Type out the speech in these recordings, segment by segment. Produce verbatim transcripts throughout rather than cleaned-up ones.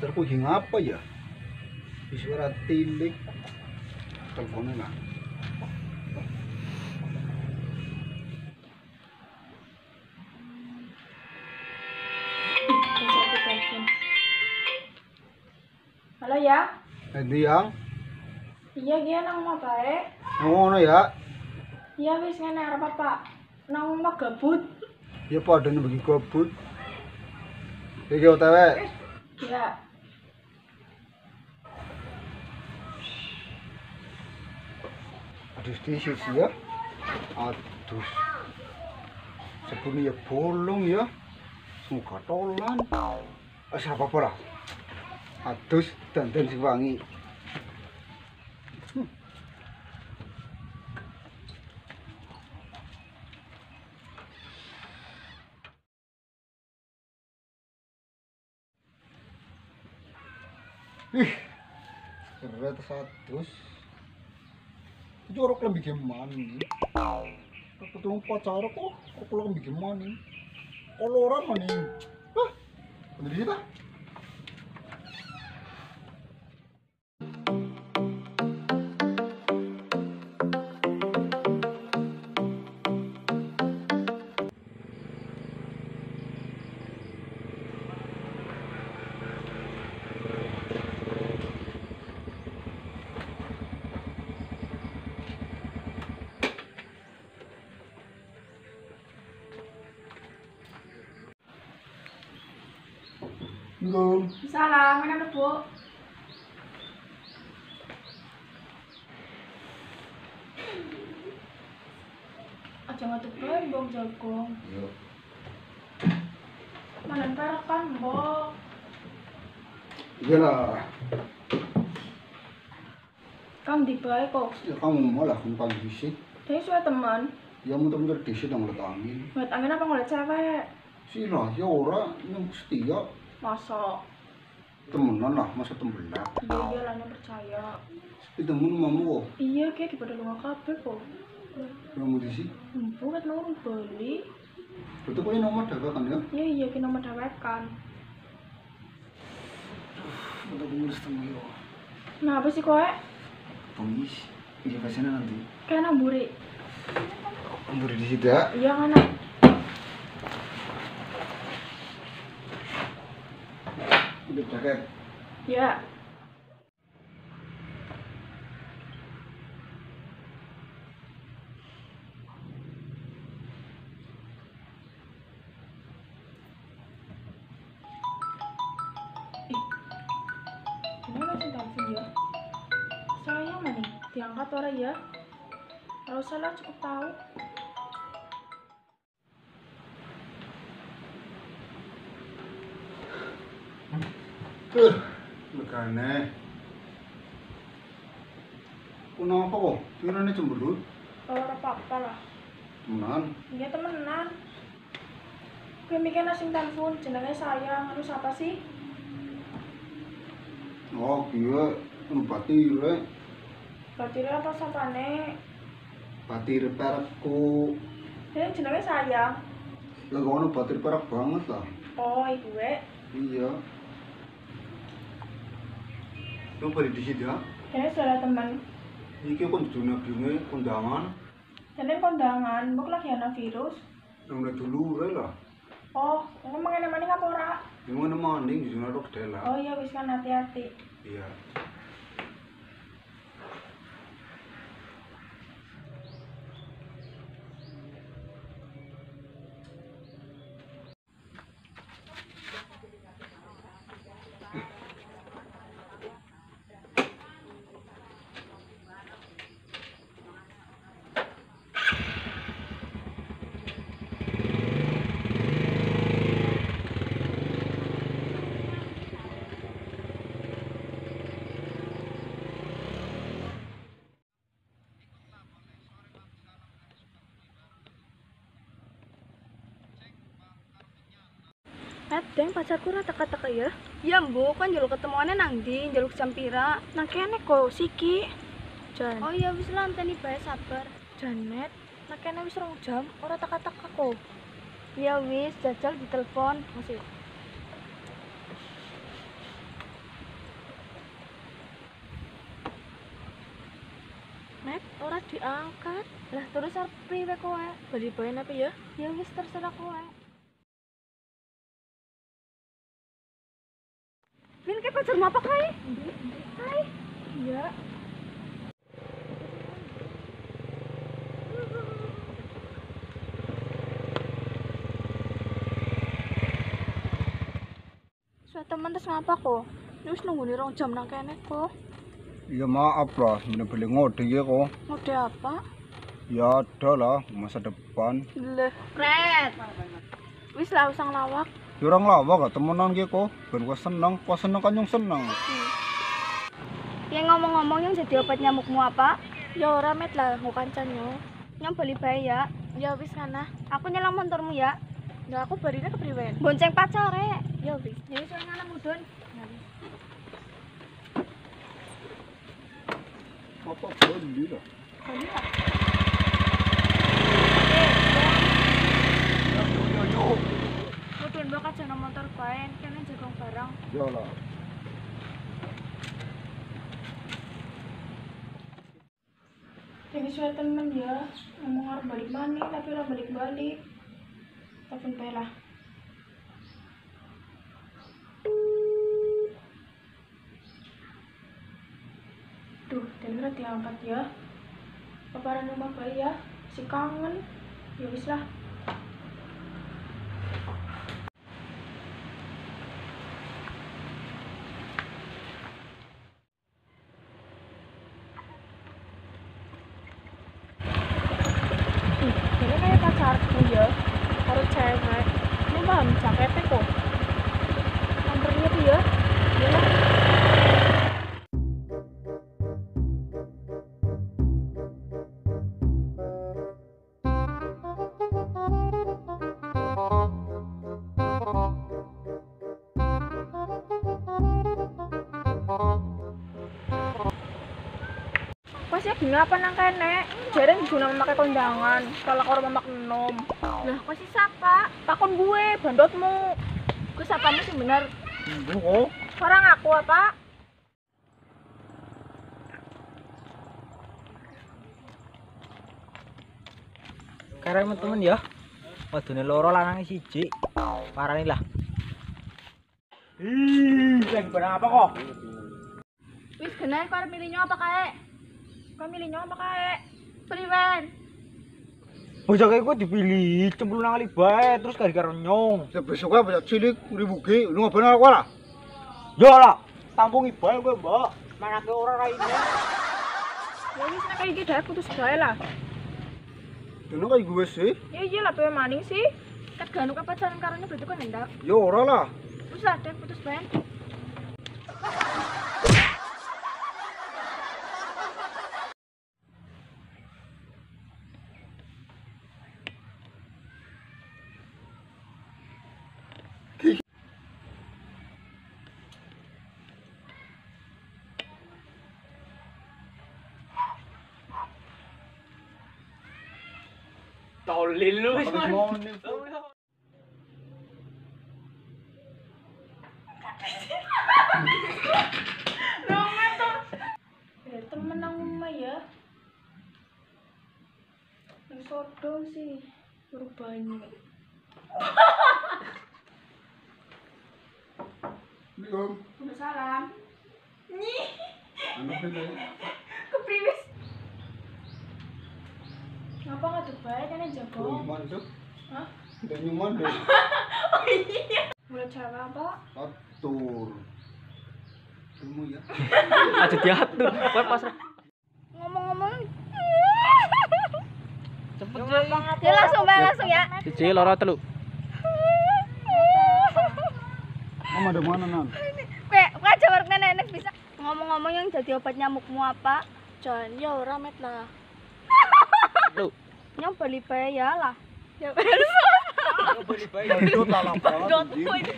pacarku hing apa ya? Suara tilik. Teleponnya lah. Halo ya? Nanti yang Iya dia nang mau bae. ngono ya? Iya wis ngene arep apa? Nang mau gabut. Ya padane bagi gabut. Iki O T W. Ya. Aduh tisu sih ya. Aduh. Sepuni ya bolong ya. Muka tolan. Ah siapa apa lah? Aduh dandan si wangi. Hmm. Ih, berat satu. Jorok lebih gimana nih? Aku tuh pacar kok, aku lebih gimana nih? Kalau orang mana nih? Hah? Ada di sini? Belum. Salah, mana Bu? Aja ngaduk bae bong jagung. Yo. Mana perak kan, Mbok? Iyalah. Kang di bae kok. Ya kamu malah kumpang di sini. Dia sudah teman. Ya muter-muter di sini dong ngeliat angin. Buat angin apa ngeliat cewek? Sih lah, ya orang yang setia. Masa? Temenan lah, masa tembelan. Iya iya lah yang percaya. Tapi temen mamu kok. Iya kayak di pada lunga kabel kok. Yang mau di sini. Bukan orang beli. Betul kok nomor dagang ya? Iya iya kita nomor dawekan. Udah ngurus temen yo. Nah apa sih kowe? Pengis. Iya kesana nanti. Kayak nang buri. Ambil di situ ya. Iya kan? Udah jaket. Ya. Eh, gimana sih telepon ya? Saya mana? Diangkat orang ya? Kalau salah cukup tahu. Tuh, megane. Kenapa kok? Kirane cemberut? Kalau apa-apa lah. Temenan. Iya temenan. Gue mikir nasi telepon, jenenge sayang, harus apa sih? Oh, iya, anu batire. Batirnya apa sapane? Batire perakku. Ini jenenge sayang. Lah kok anu batir perak banget lah. Oh, ibu we. Iya. Lu beli di situ ya? Ini saudara teman. Iki kon dunia bingung kondangan. Jadi kondangan, buk lagi ana virus. Yang udah dulu lah. Oh, ngomong ngene maning apa ora? Gimana manding di zona Rokdela? Oh iya wis kan hati-hati. Iya. Eh, deng pacarku ra teka-teka ya. Ya mbok kan jaluk ketemuannya nang ndi, jaluk jam pira? Nang kene kok Siki. Jan. Oh iya wis lanteni bae sabar. Janet, nang kene wis rong jam ora teka-teka kok. Ya wis jajal ditelepon. Masih. diangkat. Lah terus arep priwe kowe? Bali bae apa ya? Ya wis terserah kowe. Vin ke pacarmu apa kae? Hai. Iya. Sudah teman terus ngapa kok? Terus nunggu nih rong jam nang kene kok. Ya maaf lah, bener-bener ngode ya kok. Ngode apa? Ya ada lah, masa depan. Leh, Fred. wis lah usang lawak. Ya orang lawak gak temenan gitu kok. Ben gua seneng, kok seneng kan yang seneng. Yang ngomong-ngomong yang jadi obat nyamukmu apa? Ya ora met lah, mau kancanyo. Yang beli bae ya. Ya wis kana. Aku nyelang motormu ya. Ya aku barine kepriwen. Bonceng pacare. Ya wis. Ya wis ana mudun. Apa beli lah. Bali tak? Ya yo yo yo. Mudun bakat jana motor bae, kene jagong barang. Ya lah. Jadi suara temen ya, ngomong harus balik mana, tapi ora balik-balik. Telepon bae lah. Duh, dan ora diangkat ya. Paparan rumah bayi ya, si kangen. Ya wis lah. Ini kayak pacarku ya, harus cewek. Ini paham jaketnya kok. Nomornya tuh ya, ya. Pas ya gini apa nang kene? Jaren guna memakai kondangan, kalau orang mamak nom. Lah kok si sapa? Takon gue, bandotmu. Gue sapamu sih bener. Itu kok. Orang aku apa? Karena temen-temen ya, wadone loro lanang siji. Parani lah. Ih, lagi barang apa kok? Wis genah kok arep milih nyo apa kae? Kau milih nyawa apa kae? Priwen. Bocah kayak gue dipilih, cemplung nang kali bae, terus gara-gara nyong. Ya besoknya banyak cilik, ribuki, lu ngapain aku lah? Ya lah, tampungi bae gue mbak. Mana ke orang lainnya? Ya wis nek kayak gitu putus bae lah. Dene kayak gue sih. Ya iya lah, pengen maning sih. Kat ganu ke pacaran karena berarti kan hendak. Ya ora lah. Wis lah, deh putus bae. Tolil lu wis. Habis mau nih. Ya temen nang omah ya. Nang sodo sih berubah ini. Ini om. Udah salam. Nih, Anu pilih. kepriwis. Ngapa nggak tuh baik kan yang jago? Nyuman tuh. Hah? Udah nyuman deh. Mulai cewek apa? Atur. Kamu ya. Aja diatur, kowe pas. Ngomong-ngomong. Cepet Ya langsung bae langsung ya. Siji loro telu. Kamu ada mana nan? Kowe kowe aja werek nenek bisa. Ngomong-ngomong yang jadi obat nyamukmu apa? Jangan ya ora met lah. Lu. Yang beli bae ya lah. Ya Beli bae. Itu talak banget.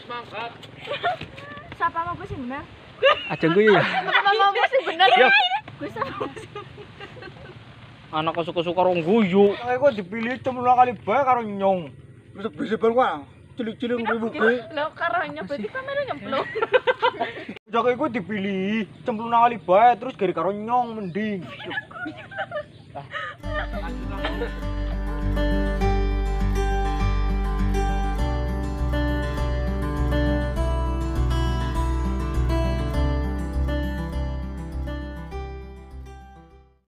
Siapa mau gue sih bener? Aja gue ya. Siapa mau gue sih bener? Yo. Gue sama Anak suka-suka rong guyu. Kayak gue dipilih cemplung nang kali bae karo nyong. Bisa bisa bang, cilik-cilik ribuki. lo karanya berarti kamera nyemplung. Bocah kayak gue dipilih cemplung nang kali bae, terus gara-gara nyong mending. lanjut lanjut